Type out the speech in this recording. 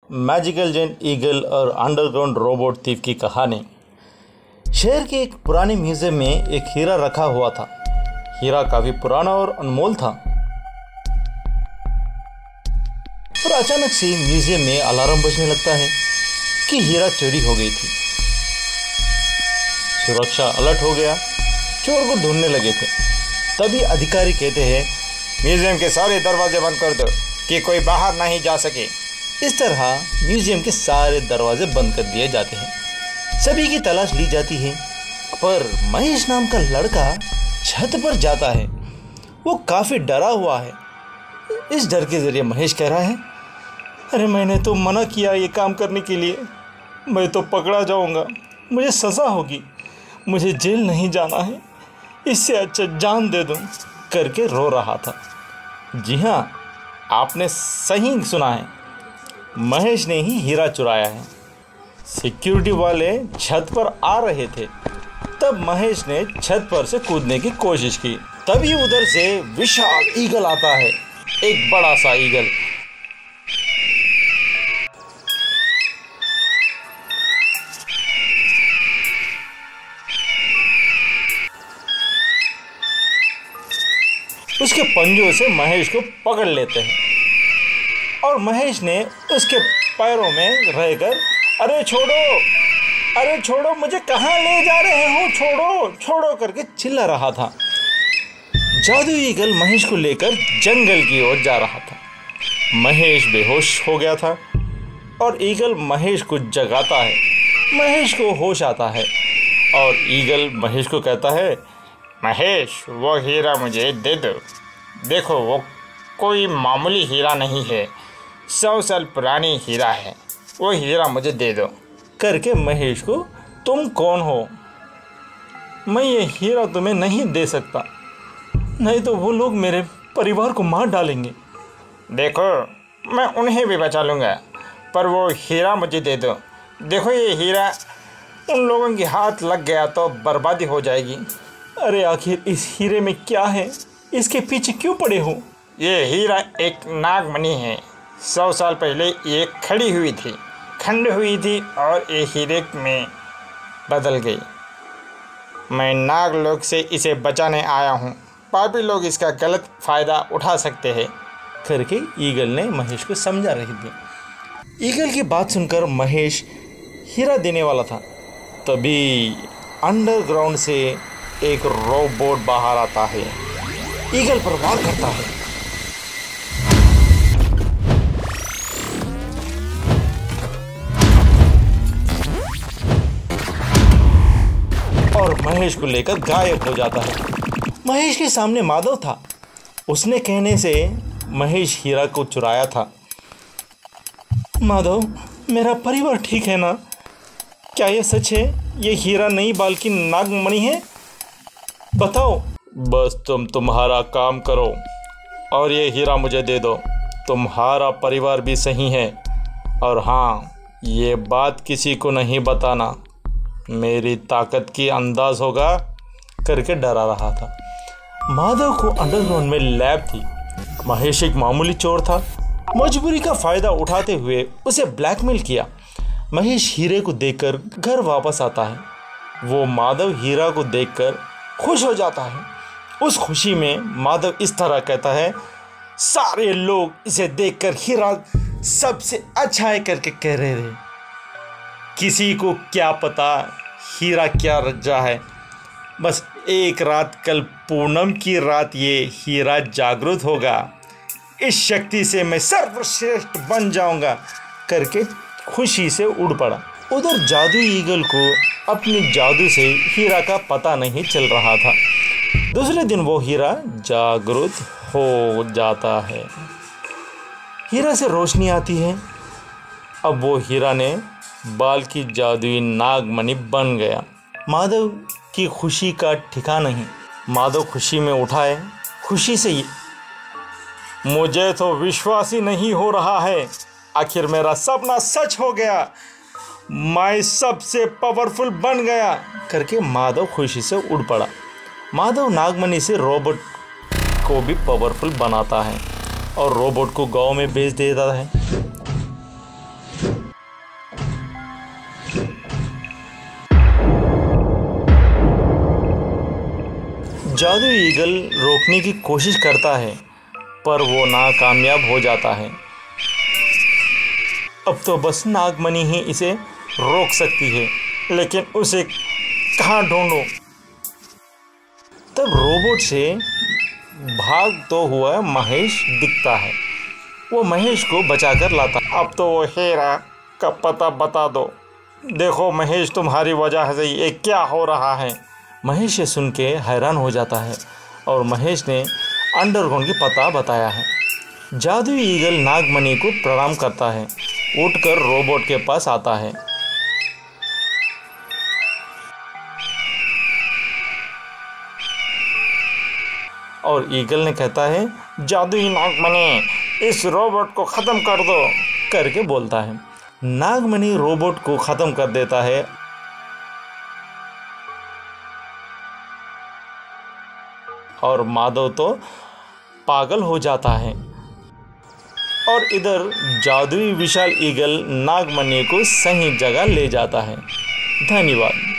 Magical giant eagle और underground robot thief की कहानी। शहर के एक पुराने म्यूजियम में एक हीरा रखा हुआ था। हीरा काफी पुराना और अनमोल था। और अचानक से म्यूजियम में अलार्म बजने लगता है कि हीरा चोरी हो गई थी। सुरक्षा अलर्ट हो गया, चोर को ढूंढने लगे थे। तभी अधिकारी कहते हैं, म्यूजियम के सारे दरवाजे बंद कर दो कि कोई बाहर नहीं जा सके। इस तरह म्यूजियम के सारे दरवाजे बंद कर दिए जाते हैं। सभी की तलाश ली जाती है, पर महेश नाम का लड़का छत पर जाता है। वो काफी डरा हुआ है। इस डर के जरिए महेश कह रहा है, अरे मैंने तो मना किया ये काम करने के लिए, मैं तो पकड़ा जाऊंगा, मुझे सज़ा होगी, मुझे जेल नहीं जाना है, इससे अच्छा जान दे दूं करके रो रहा था। जी हाँ, आपने सही सुना है, महेश ने ही हीरा चुराया है। सिक्योरिटी वाले छत पर आ रहे थे, तब महेश ने छत पर से कूदने की कोशिश की। तभी उधर से विशाल ईगल आता है, एक बड़ा सा ईगल। उसके पंजों से महेश को पकड़ लेते हैं और महेश ने उसके पैरों में रहकर अरे छोड़ो, मुझे कहाँ ले जा रहे हो, छोड़ो छोड़ो करके चिल्ला रहा था। जादू ईगल महेश को लेकर जंगल की ओर जा रहा था। महेश बेहोश हो गया था और ईगल महेश को जगाता है। महेश को होश आता है और ईगल महेश को कहता है, महेश, वो हीरा मुझे दे दो। देखो, वो कोई मामूली हीरा नहीं है, 100 साल पुरानी हीरा है। वो हीरा मुझे दे दो करके महेश को, तुम कौन हो? मैं ये हीरा तुम्हें नहीं दे सकता, नहीं तो वो लोग मेरे परिवार को मार डालेंगे। देखो, मैं उन्हें भी बचा लूँगा, पर वो हीरा मुझे दे दो। देखो, ये हीरा उन लोगों के हाथ लग गया तो बर्बादी हो जाएगी। अरे आखिर इस हीरे में क्या है, इसके पीछे क्यों पड़े हो? ये हीरा एक नागमणि है। 100 साल पहले ये खड़ी हुई थी, खंड हुई थी और ये हीरे में बदल गई। मैं नागलोक से इसे बचाने आया हूँ। पापी लोग इसका गलत फ़ायदा उठा सकते हैं करके ईगल ने महेश को समझा रही थी। ईगल की बात सुनकर महेश हीरा देने वाला था। तभी अंडरग्राउंड से एक रोबोट बाहर आता है, ईगल पर वार करता है। और महेश को लेकर गायब हो जाता है। महेश के सामने माधव था। उसने कहने से महेश हीरा को चुराया था। माधव, मेरा परिवार ठीक है ना? क्या ये सच है? ये हीरा नहीं बल्कि नागमणि है? बताओ। बस तुम तुम्हारा काम करो और ये हीरा मुझे दे दो। तुम्हारा परिवार भी सही है, और हाँ, ये बात किसी को नहीं बताना, मेरी ताकत की अंदाज होगा करके डरा रहा था। माधव को अंडरग्राउंड में लैब थी। महेश एक मामूली चोर था। मजबूरी का फ़ायदा उठाते हुए उसे ब्लैकमेल किया। महेश हीरे को देखकर घर वापस आता है। वो माधव हीरा को देखकर खुश हो जाता है। उस खुशी में माधव इस तरह कहता है, सारे लोग इसे देखकर हीरा सबसे अच्छा है करके कह रहे थे। किसी को क्या पता हीरा क्या रज्जा है। बस एक रात, कल पूनम की रात, ये हीरा जागृत होगा। इस शक्ति से मैं सर्वश्रेष्ठ बन जाऊंगा करके खुशी से उड़ पड़ा। उधर जादू ईगल को अपनी जादू से हीरा का पता नहीं चल रहा था। दूसरे दिन वो हीरा जागृत हो जाता है। हीरा से रोशनी आती है। अब वो हीरा ने बाल की जादुई नागमणि बन गया। माधव की खुशी का ठिकाना नहीं। माधव खुशी में उठा है। खुशी से, मुझे तो विश्वास ही नहीं हो रहा है, आखिर मेरा सपना सच हो गया, मैं सबसे पावरफुल बन गया करके माधव खुशी से उड़ पड़ा। माधव नागमणि से रोबोट को भी पावरफुल बनाता है और रोबोट को गांव में भेज देता है। जादुई ईगल रोकने की कोशिश करता है पर वो नाकामयाब हो जाता है। अब तो बस नागमणि ही इसे रोक सकती है, लेकिन उसे कहाँ ढूंढूं? तब रोबोट से भागता हुआ महेश दिखता है। वो महेश को बचाकर लाता। अब तो वो हीरा का पता बता दो। देखो महेश, तुम्हारी वजह से ये क्या हो रहा है। महेश ये सुन के हैरान हो जाता है और महेश ने अंडरग्राउंड की पता बताया है। जादुई ईगल नागमणि को प्रणाम करता है, उठकर रोबोट के पास आता है। और ईगल ने कहता है, जादुई नागमणि, इस रोबोट को ख़त्म कर दो करके बोलता है। नागमणि रोबोट को ख़त्म कर देता है और माधव तो पागल हो जाता है। और इधर जादुई विशाल ईगल नागमणि को सही जगह ले जाता है। धन्यवाद।